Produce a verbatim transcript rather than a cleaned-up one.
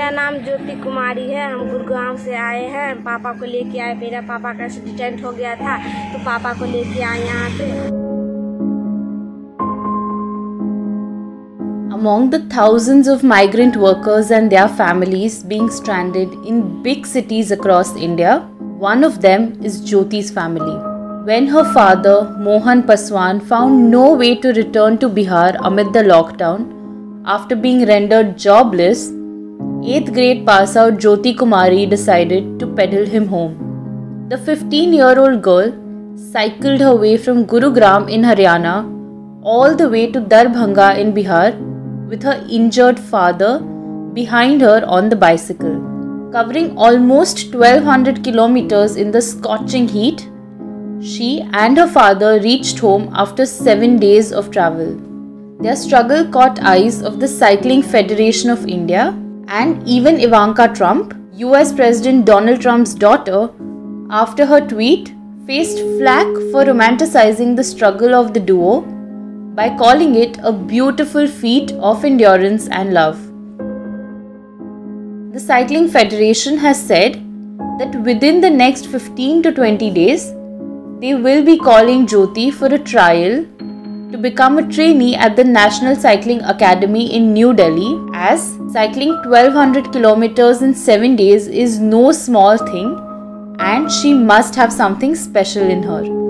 मेरा नाम ज्योति कुमारी है। हम गुड़गांव से आए हैं। पापा को लेके आए। मेरा पापा का एक्सीडेंट हो गया था तो पापा को लेके आए यहाँ पे। Among the thousands of migrant workers and their families being stranded in big cities across India, one of them is Jyoti's family. When her father, Mohan Paswan, found no way to return to Bihar amid the lockdown, after being rendered jobless, eighth grade pass out Jyoti Kumari decided to pedal him home. The fifteen-year-old girl cycled her way from Gurugram in Haryana all the way to Darbhanga in Bihar with her injured father behind her on the bicycle. Covering almost twelve hundred kilometers in the scorching heat, she and her father reached home after seven days of travel. Their struggle caught eyes of the Cycling Federation of India and even Ivanka Trump, U S President Donald Trump's daughter, after her tweet faced flack for romanticizing the struggle of the duo by calling it a beautiful feat of endurance and love. The Cycling Federation has said that within the next fifteen to twenty days, they will be calling Jyoti for a trial to become a trainee at the National Cycling Academy in New Delhi, as cycling twelve hundred kilometers in seven days is no small thing and she must have something special in her.